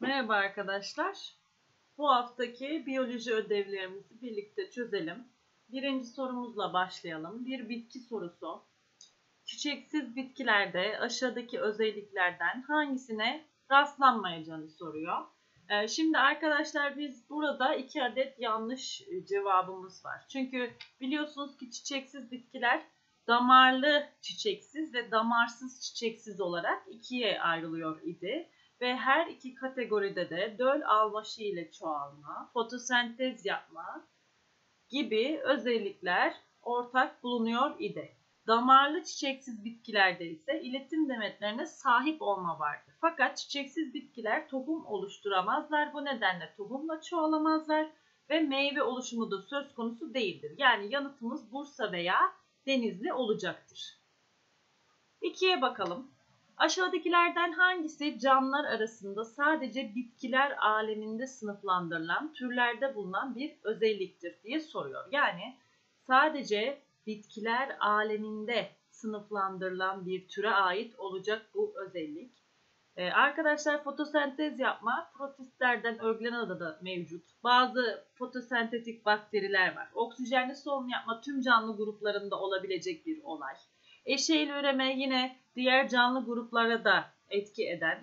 Merhaba arkadaşlar. Bu haftaki biyoloji ödevlerimizi birlikte çözelim. Birinci sorumuzla başlayalım. Bir bitki sorusu. Çiçeksiz bitkilerde aşağıdaki özelliklerden hangisine rastlanmayacağını soruyor. Şimdi arkadaşlar biz burada 2 adet yanlış cevabımız var. Çünkü biliyorsunuz ki çiçeksiz bitkiler damarlı çiçeksiz ve damarsız çiçeksiz olarak ikiye ayrılıyor idi. Ve her iki kategoride de döl almaşı ile çoğalma, fotosentez yapma gibi özellikler ortak bulunuyor idi. Damarlı çiçeksiz bitkilerde ise iletim demetlerine sahip olma vardır. Fakat çiçeksiz bitkiler tohum oluşturamazlar. Bu nedenle tohumla çoğalamazlar ve meyve oluşumu da söz konusu değildir. Yani yanıtımız Bursa veya Denizli olacaktır. 2'ye bakalım. Aşağıdakilerden hangisi canlılar arasında sadece bitkiler aleminde sınıflandırılan türlerde bulunan bir özelliktir diye soruyor. Yani sadece bitkiler aleminde sınıflandırılan bir türe ait olacak bu özellik. Arkadaşlar fotosentez yapma protistlerden örgülen da mevcut. Bazı fotosentetik bakteriler var. Oksijenli solunum yapma tüm canlı gruplarında olabilecek bir olay. Eşeyli üreme yine diğer canlı gruplara da etki eden,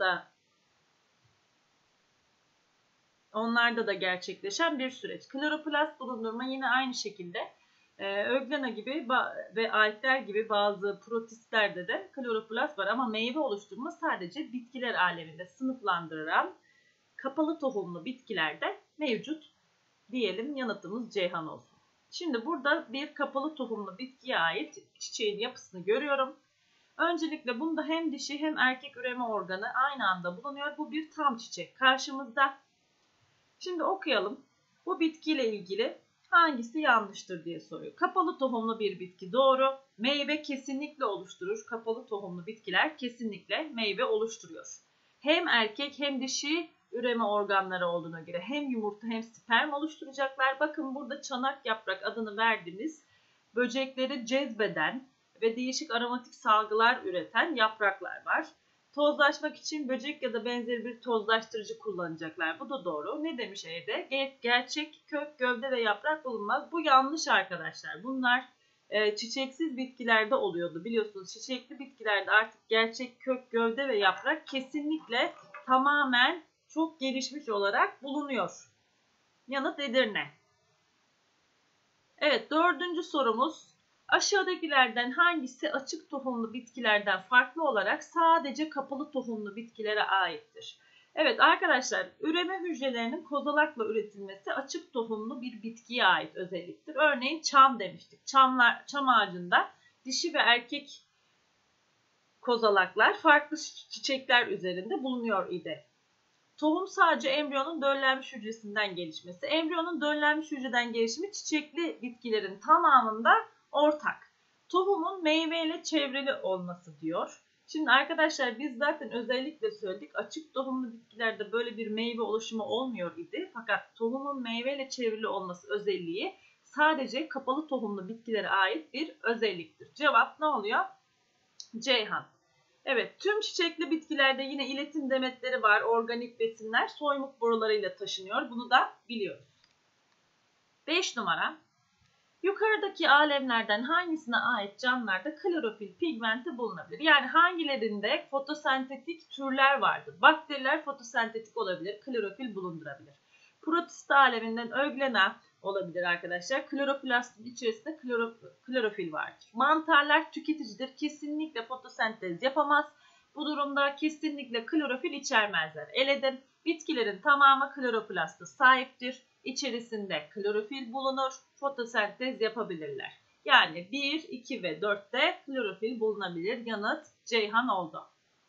onlarda da gerçekleşen bir süreç. Kloroplast bulundurma yine aynı şekilde Öglena gibi ve Alkler gibi bazı protistlerde de kloroplast var ama meyve oluşturma sadece bitkiler aleminde sınıflandırılan kapalı tohumlu bitkilerde mevcut diyelim, yanıtımız Ceyhan olsun. Şimdi burada bir kapalı tohumlu bitkiye ait çiçeğin yapısını görüyorum. Öncelikle bunda hem dişi hem erkek üreme organı aynı anda bulunuyor. Bu bir tam çiçek karşımızda. Şimdi okuyalım. Bu bitkiyle ilgili hangisi yanlıştır diye soruyor. Kapalı tohumlu bir bitki doğru. Meyve kesinlikle oluşturur. Kapalı tohumlu bitkiler kesinlikle meyve oluşturuyor. Hem erkek hem dişi üreme organları olduğuna göre hem yumurta hem sperm oluşturacaklar. Bakın burada çanak yaprak adını verdiğimiz böcekleri cezbeden ve değişik aromatik salgılar üreten yapraklar var. Tozlaşmak için böcek ya da benzeri bir tozlaştırıcı kullanacaklar. Bu da doğru. Ne demiş E'de? Gerçek kök, gövde ve yaprak bulunmaz. Bu yanlış arkadaşlar. Bunlar çiçeksiz bitkilerde oluyordu. Biliyorsunuz çiçekli bitkilerde artık gerçek kök, gövde ve yaprak kesinlikle tamamen çok gelişmiş olarak bulunuyor. Yanıt Edirne. Evet, 4. sorumuz. Aşağıdakilerden hangisi açık tohumlu bitkilerden farklı olarak sadece kapalı tohumlu bitkilere aittir? Evet arkadaşlar, üreme hücrelerinin kozalakla üretilmesi açık tohumlu bir bitkiye ait özelliktir. Örneğin çam demiştik. Çam ağacında dişi ve erkek kozalaklar farklı çiçekler üzerinde bulunuyor idi. Tohum sadece embriyonun döllenmiş hücresinden gelişmesi. Embriyonun döllenmiş hücreden gelişimi çiçekli bitkilerin tamamında ortak. Tohumun meyveyle çevrili olması diyor. Şimdi arkadaşlar biz zaten özellikle söyledik, açık tohumlu bitkilerde böyle bir meyve oluşumu olmuyor idi. Fakat tohumun meyveyle çevrili olması özelliği sadece kapalı tohumlu bitkilere ait bir özelliktir. Cevap ne oluyor? Ceyhan. Evet, tüm çiçekli bitkilerde yine iletim demetleri var. Organik besinler soymuk borularıyla taşınıyor. Bunu da biliyoruz. 5 numara. Yukarıdaki alemlerden hangisine ait canlılarda klorofil pigmenti bulunabilir? Yani hangilerinde fotosentetik türler vardır? Bakteriler fotosentetik olabilir, klorofil bulundurabilir. Protist aleminden Euglena olabilir arkadaşlar. Kloroplastin içerisinde klorofil vardır. Mantarlar tüketicidir. Kesinlikle fotosentez yapamaz. Bu durumda kesinlikle klorofil içermezler. Eledim. Bitkilerin tamamı kloroplasta sahiptir. İçerisinde klorofil bulunur. Fotosentez yapabilirler. Yani 1, 2 ve 4'te klorofil bulunabilir. Yanıt Ceyhan oldu.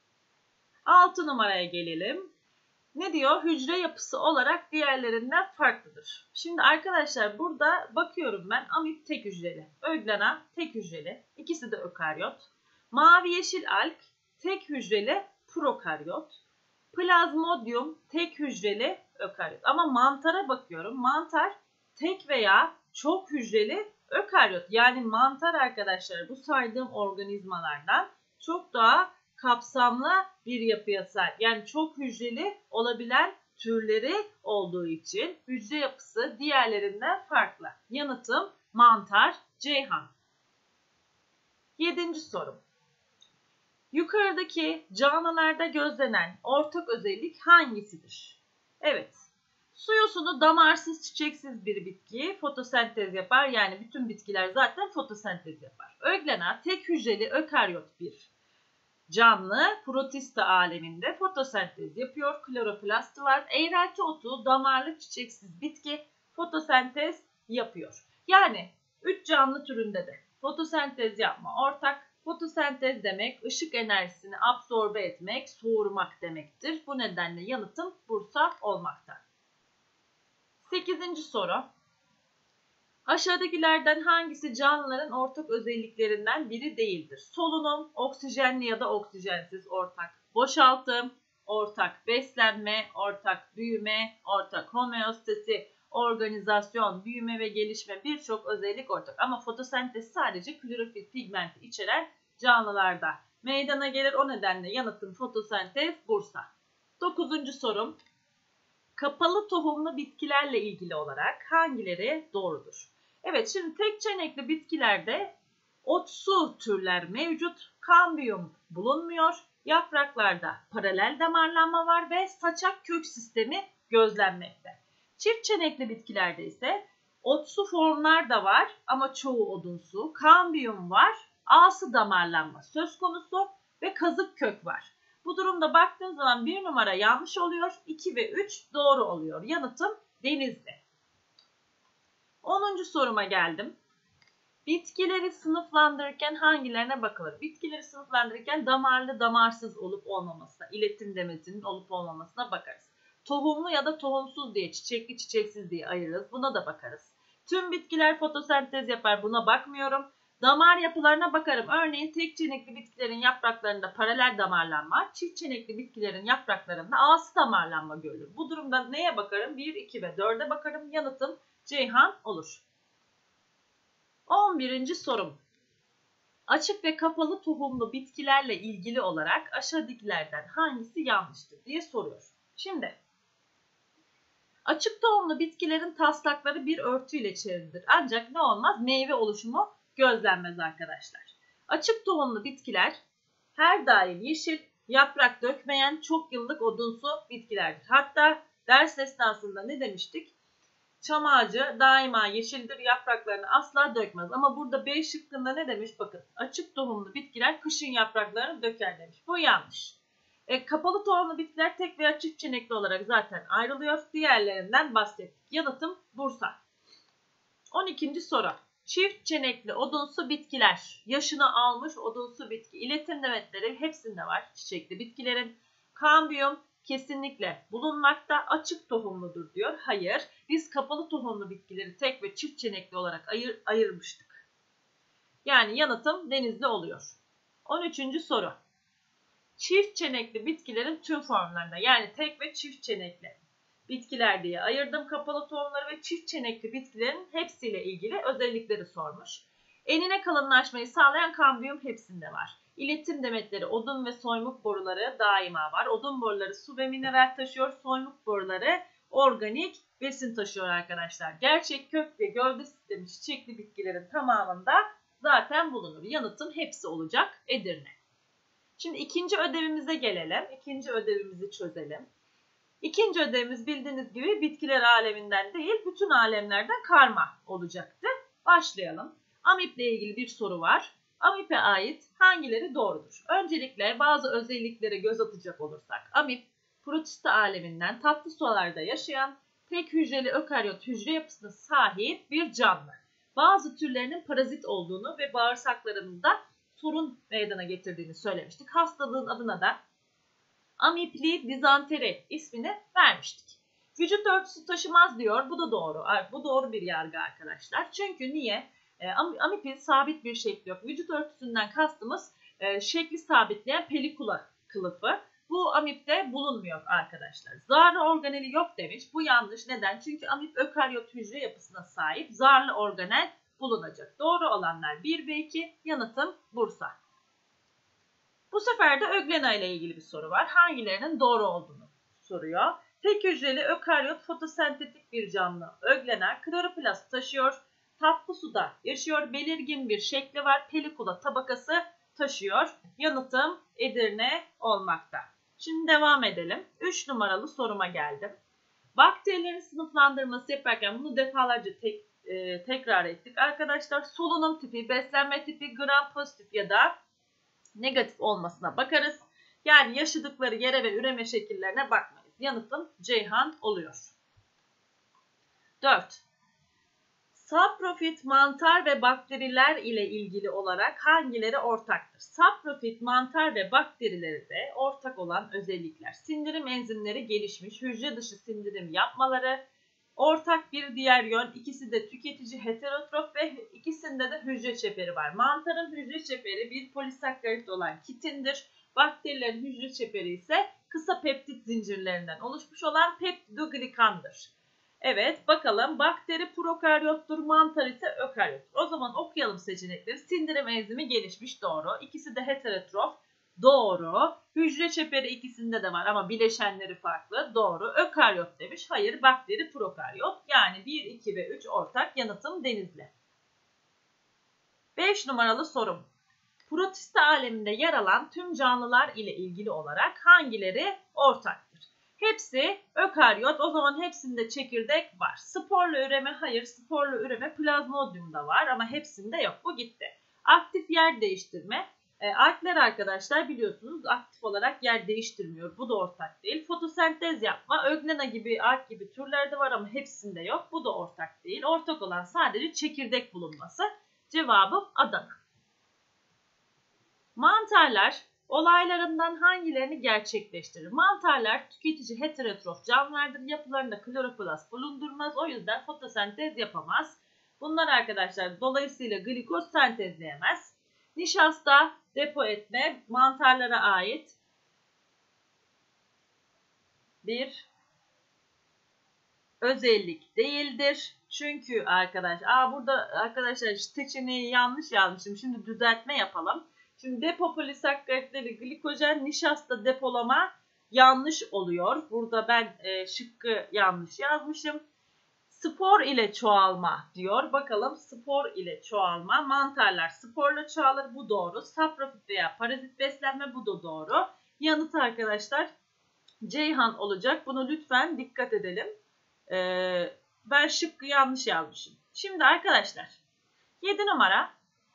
6 numaraya gelelim. Ne diyor? Hücre yapısı olarak diğerlerinden farklıdır. Şimdi arkadaşlar burada bakıyorum ben, amip tek hücreli, Euglena tek hücreli, ikisi de ökaryot. Mavi yeşil alg tek hücreli prokaryot. Plazmodium tek hücreli ökaryot. Ama mantara bakıyorum. Mantar tek veya çok hücreli ökaryot. Yani mantar arkadaşlar bu saydığım organizmalardan çok daha kapsamlı bir yapıya sahip. Yani çok hücreli olabilen türleri olduğu için hücre yapısı diğerlerinden farklı. Yanıtım mantar, Ceyhan. 7. sorum. Yukarıdaki canlılarda gözlenen ortak özellik hangisidir? Evet. Su yosunu damarsız, çiçeksiz bir bitki fotosentez yapar. Yani bütün bitkiler zaten fotosentez yapar. Öglena tek hücreli ökaryot bir canlı protista aleminde fotosentez yapıyor. Kloroplastı var. Eğrelti otu damarlı çiçeksiz bitki fotosentez yapıyor. Yani 3 canlı türünde de fotosentez yapma ortak. Fotosentez demek ışık enerjisini absorbe etmek, soğurmak demektir. Bu nedenle yanıtım Bursa olmakta. 8. soru. Aşağıdakilerden hangisi canlıların ortak özelliklerinden biri değildir? Solunum, oksijenli ya da oksijensiz ortak. Boşaltım, ortak. Beslenme, ortak. Büyüme, ortak. Homeostasi, organizasyon, büyüme ve gelişme birçok özellik ortak. Ama fotosentez sadece klorofil pigmenti içeren canlılarda meydana gelir. O nedenle yanıtım fotosentez Bursa. 9. sorum. Kapalı tohumlu bitkilerle ilgili olarak hangileri doğrudur? Evet, şimdi tek çenekli bitkilerde otsu türler mevcut. Kambiyum bulunmuyor. Yapraklarda paralel damarlanma var ve saçak kök sistemi gözlenmekte. Çift çenekli bitkilerde ise otsu formlar da var ama çoğu odunsu. Kambiyum var. Ağsı damarlanma söz konusu ve kazık kök var. Bu durumda baktığın zaman 1 numara yanlış oluyor. 2 ve 3 doğru oluyor. Yanıtım Denizli. 10. soruma geldim. Bitkileri sınıflandırırken hangilerine bakılır? Bitkileri sınıflandırırken damarlı damarsız olup olmamasına, iletim demetinin olup olmamasına bakarız. Tohumlu ya da tohumsuz diye, çiçekli çiçeksiz diye ayırırız. Buna da bakarız. Tüm bitkiler fotosentez yapar. Buna bakmıyorum. Damar yapılarına bakarım. Örneğin tek çenekli bitkilerin yapraklarında paralel damarlanma, çift çenekli bitkilerin yapraklarında ağsı damarlanma görülür. Bu durumda neye bakarım? 1, 2 ve 4'e bakarım. Yanıtım Ceyhan olur. 11. sorum. Açık ve kapalı tohumlu bitkilerle ilgili olarak aşağıdakilerden hangisi yanlıştır diye soruyor. Şimdi açık tohumlu bitkilerin taslakları bir örtüyle çevrilidir. Ancak ne olmaz? Meyve oluşumu gözlenmez arkadaşlar. Açık tohumlu bitkiler her daim yeşil, yaprak dökmeyen çok yıllık odunsu bitkilerdir. Hatta ders esnasında ne demiştik? Çam ağacı daima yeşildir, yapraklarını asla dökmez. Ama burada B şıkkında ne demiş? Bakın, açık tohumlu bitkiler kışın yapraklarını döker demiş. Bu yanlış. Kapalı tohumlu bitkiler tek veya çift çenekli olarak zaten ayrılıyor. Diğerlerinden bahsettik. Yanıtım Bursa. 12. soru. Çift çenekli odunsu bitkiler. Yaşını almış odunsu bitki. İletim demetleri hepsinde var çiçekli bitkilerin. Kambiyum kesinlikle bulunmakta. Açık tohumludur diyor. Hayır. Biz kapalı tohumlu bitkileri tek ve çift çenekli olarak ayırmıştık. Yani yanıtım Denizli oluyor. 13. soru. Çift çenekli bitkilerin tüm formlarında, yani tek ve çift çenekli bitkiler diye ayırdım kapalı tohumları ve çift çenekli bitkilerin hepsiyle ilgili özellikleri sormuş. Enine kalınlaşmayı sağlayan kambiyum hepsinde var. İletim demetleri, odun ve soymuk boruları daima var. Odun boruları su ve mineral taşıyor. Soymuk boruları organik besin taşıyor arkadaşlar. Gerçek kök ve gövde sistemi çiçekli bitkilerin tamamında zaten bulunur. Yanıtım hepsi olacak Edirne. Şimdi ikinci ödevimize gelelim. İkinci ödevimizi çözelim. İkinci ödevimiz bildiğiniz gibi bitkiler aleminden değil, bütün alemlerden karma olacaktı. Başlayalım. Amiple ilgili bir soru var. Amipe ait hangileri doğrudur? Öncelikle bazı özelliklere göz atacak olursak, amip protista aleminden tatlı sularda yaşayan tek hücreli ökaryot hücre yapısına sahip bir canlı. Bazı türlerinin parazit olduğunu ve bağırsaklarında sorun meydana getirdiğini söylemiştik. Hastalığın adına da amipli dizanteri ismini vermiştik. Vücut örtüsü taşımaz diyor. Bu da doğru. Bu doğru bir yargı arkadaşlar. Çünkü niye? Amipin sabit bir şekli yok. Vücut örtüsünden kastımız şekli sabitleyen pelikula kılıfı. Bu amipte bulunmuyor arkadaşlar. Zarlı organeli yok demiş. Bu yanlış. Neden? Çünkü amip ökaryot hücre yapısına sahip. Zarlı organel bulunacak. Doğru olanlar 1 ve 2. Yanıtım Bursa. Bu sefer de öglena ile ilgili bir soru var. Hangilerinin doğru olduğunu soruyor. Tek hücreli ökaryot fotosentetik bir canlı. Öglena kloroplast taşıyor. Tatlı suda yaşıyor. Belirgin bir şekli var. Pelikula tabakası taşıyor. Yanıtım Edirne olmakta. Şimdi devam edelim. 3 numaralı soruma geldim. Bakterilerin sınıflandırması yaparken bunu defalarca tekrar ettik. Arkadaşlar solunum tipi, beslenme tipi, gram pozitif ya da negatif olmasına bakarız. Yani yaşadıkları yere ve üreme şekillerine bakmayız. Yanıtım Ceyhan oluyor. 4. Saprofit mantar ve bakteriler ile ilgili olarak hangileri ortaktır? Saprofit mantar ve bakterilerde ortak olan özellikler: sindirim enzimleri gelişmiş, hücre dışı sindirim yapmaları. Ortak bir diğer yön, ikisi de tüketici heterotrof ve ikisinde de hücre çeperi var. Mantarın hücre çeperi bir polisakkarit olan kitindir. Bakterilerin hücre çeperi ise kısa peptit zincirlerinden oluşmuş olan peptidoglikandır. Evet, bakalım, bakteri prokaryottur, mantar ise ökaryot. O zaman okuyalım seçenekleri. Sindirim enzimi gelişmiş, doğru. İkisi de heterotrof, doğru. Hücre çeperi ikisinde de var ama bileşenleri farklı, doğru. Ökaryot demiş, hayır, bakteri prokaryot. Yani 1, 2 ve 3 ortak. Yanıtım Denizli. 5 numaralı sorum. Protista aleminde yer alan tüm canlılar ile ilgili olarak hangileri ortaktır? Hepsi ökaryot, o zaman hepsinde çekirdek var. Sporlu üreme, hayır, sporlu üreme plazmodiumda var ama hepsinde yok, bu gitti. Aktif yer değiştirme, algler arkadaşlar biliyorsunuz aktif olarak yer değiştirmiyor, bu da ortak değil. Fotosentez yapma, öglena gibi, alg gibi türlerde var ama hepsinde yok, bu da ortak değil. Ortak olan sadece çekirdek bulunması. Cevabım Adana. Mantarlar olaylarından hangilerini gerçekleştirir? Mantarlar tüketici heterotrof canlılardır. Yapılarında kloroplast bulundurmaz. O yüzden fotosentez yapamaz. Bunlar arkadaşlar dolayısıyla glikoz sentezleyemez. Nişasta depo etme mantarlara ait bir özellik değildir. Çünkü burada arkadaşlar seçeneği yanlış yazmışım. Şimdi düzeltme yapalım. Şimdi depo polisakkaritleri glikojen, nişasta depolama yanlış oluyor. Burada ben şıkkı yanlış yazmışım. Spor ile çoğalma diyor. Bakalım, spor ile çoğalma. Mantarlar sporla çoğalır. Bu doğru. Saprofit veya parazit beslenme, bu da doğru. Yanıt arkadaşlar Ceyhan olacak. Bunu lütfen dikkat edelim. Ben şıkkı yanlış yazmışım. Şimdi arkadaşlar 7 numara.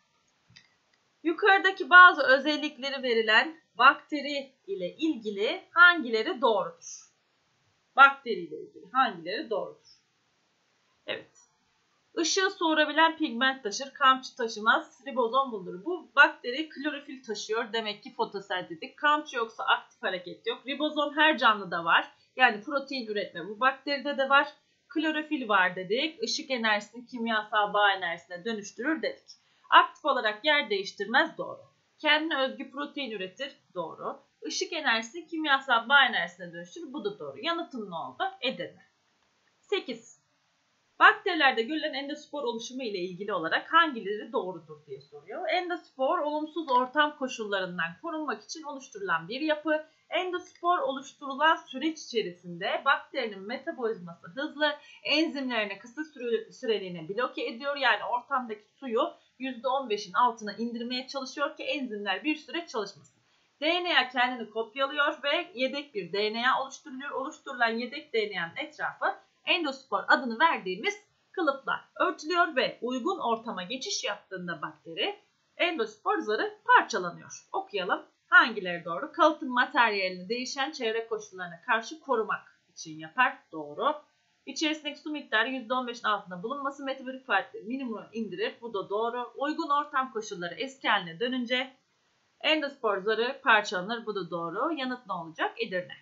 Yukarıdaki bazı özellikleri verilen bakteri ile ilgili hangileri doğrudur? Bakteri ile ilgili hangileri doğrudur? Evet. Işığı soğurabilen pigment taşır, kamçı taşımaz, ribozom bulunur. Bu bakteri klorofil taşıyor, demek ki fotosentetik. Kamçı yoksa aktif hareket yok. Ribozom her canlıda var. Yani protein üretme bu bakteride de var. Klorofil var dedik. Işık enerjisini kimyasal bağ enerjisine dönüştürür dedik. Aktif olarak yer değiştirmez, doğru. Kendine özgü protein üretir, doğru. Işık enerjisini kimyasal bağ enerjisine dönüştürür, bu da doğru. Yanıtım ne oldu? Edirne. 8. Bakterilerde görülen endospor oluşumu ile ilgili olarak hangileri doğrudur diye soruyor. Endospor olumsuz ortam koşullarından korunmak için oluşturulan bir yapı. Endospor oluşturulan süreç içerisinde bakterinin metabolizması hızlı, enzimlerini kısa süreliğine bloke ediyor. Yani ortamdaki suyu %15'in altına indirmeye çalışıyor ki enzimler bir süre çalışmasın. DNA kendini kopyalıyor ve yedek bir DNA oluşturuluyor. Oluşturulan yedek DNA'nın etrafı endospor adını verdiğimiz kılıfla örtülüyor ve uygun ortama geçiş yaptığında bakteri endospor zarı parçalanıyor. Okuyalım. Hangileri doğru? Kalıtım materyalini değişen çevre koşullarına karşı korumak için yapar. Doğru. İçerisindeki su miktarı %15'in altında bulunması metabolik faaliyetleri minimuma indirir. Bu da doğru. Uygun ortam koşulları eski haline dönünce endospor zarı parçalanır. Bu da doğru. Yanıt ne olacak? Edirne.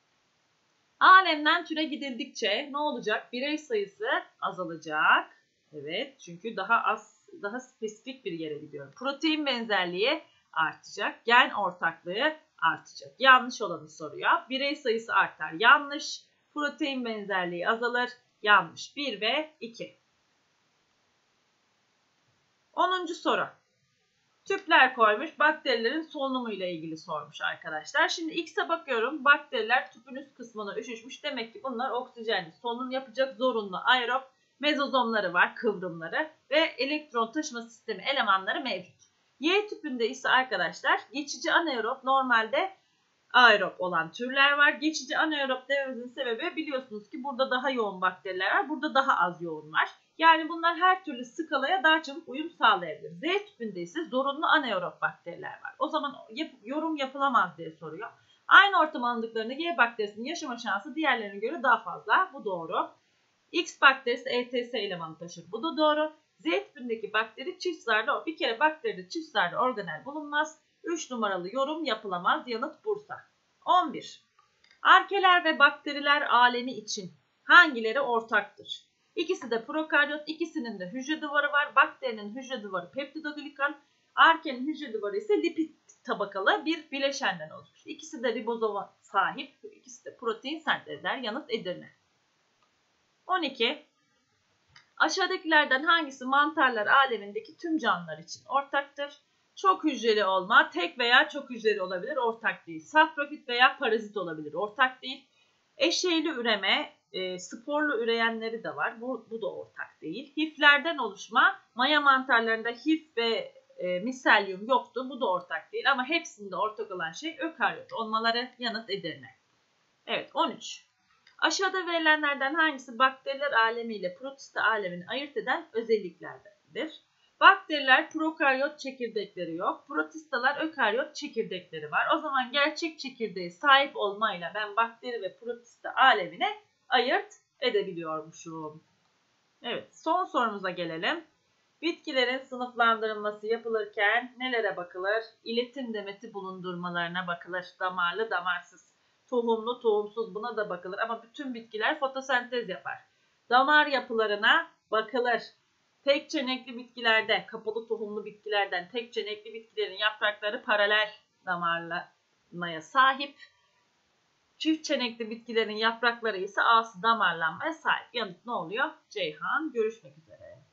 Alemden türe gidildikçe ne olacak? Birey sayısı azalacak. Evet, çünkü daha spesifik bir yere gidiyor. Protein benzerliği artacak. Gen ortaklığı artacak. Yanlış olanı soruyor. Birey sayısı artar. Yanlış. Protein benzerliği azalır. Yanlış. 1 ve 2. 10. soru. Tüpler koymuş. Bakterilerin solunumuyla ilgili sormuş arkadaşlar. Şimdi X'e bakıyorum. Bakteriler tüpün üst kısmına üşüşmüş. Demek ki bunlar oksijenli. Solunum yapacak zorunlu aerob mezozomları var, kıvrımları ve elektron taşıma sistemi elemanları mevcut. Y tüpünde ise arkadaşlar geçici anaerob, normalde aerob olan türler var. Geçici anaerob dememizin sebebi biliyorsunuz ki burada daha yoğun bakteriler var. Burada daha az yoğun var. Yani bunlar her türlü skalaya daha çabuk uyum sağlayabilir. Z tüpünde ise zorunlu anaerob bakteriler var. O zaman yorum yapılamaz diye soruyor. Aynı ortam alındıklarında Y bakterisinin yaşama şansı diğerlerine göre daha fazla. Bu doğru. X bakterisi ETS elemanı taşır. Bu da doğru. Z tüpündeki bakteri çift zarlı. Bir kere bakteride çift zarlı organel bulunmaz. 3 numaralı yorum yapılamaz. Yanıt Bursa. 11. Arkeler ve bakteriler alemi için hangileri ortaktır? İkisi de prokaryot, ikisinin de hücre duvarı var. Bakterinin hücre duvarı peptidoglikan, arkenin hücre duvarı ise lipid tabakalı bir bileşenden oluşmuş. İkisi de ribozoma sahip, ikisi de protein sentez eder. Yanıt Edirne. 12. Aşağıdakilerden hangisi mantarlar alemindeki tüm canlılar için ortaktır? Çok hücreli olma, tek veya çok hücreli olabilir, ortak değil. Saprofit veya parazit olabilir, ortak değil. Eşeyli üreme, sporlu üreyenleri de var. Bu da ortak değil. Hiflerden oluşma, maya mantarlarında hif ve miselyum yoktu. Bu da ortak değil. Ama hepsinde ortak olan şey ökaryot olmaları. Yanıt Edirne. Evet, 13. Aşağıda verilenlerden hangisi bakteriler alemi ile protista alemini ayırt eden özelliklerdendir? Bakteriler prokaryot çekirdekleri yok. Protistalar ökaryot çekirdekleri var. O zaman gerçek çekirdeğe sahip olmayla ben bakteri ve protista alemine ayırt edebiliyormuşum. Evet, son sorumuza gelelim. Bitkilerin sınıflandırılması yapılırken nelere bakılır? İletim demeti bulundurmalarına bakılır. Damarlı, damarsız, tohumlu, tohumsuz, buna da bakılır. Ama bütün bitkiler fotosentez yapar. Damar yapılarına bakılır. Tek çenekli bitkilerde, kapalı tohumlu bitkilerden tek çenekli bitkilerin yaprakları paralel damarlanmaya sahip. Çift çenekli bitkilerin yaprakları ise ağsı damarlanmaya sahip. Yanıt ne oluyor? Ceyhan. Görüşmek üzere.